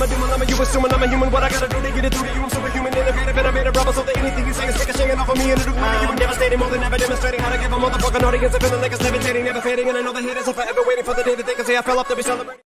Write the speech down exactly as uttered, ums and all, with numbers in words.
I'ma do my lemon, you assuming I'm a human. What I gotta do to get it through to you? I'm superhuman, innovative, and I made a rubber. So that anything you say is ricocheting off of me and it'll move you. I'm devastating, more than ever demonstrating how to give a motherfucking audience a feeling like it's levitating, never fading. And I know the haters are forever waiting for the day that they can say I fell off to be celebrated.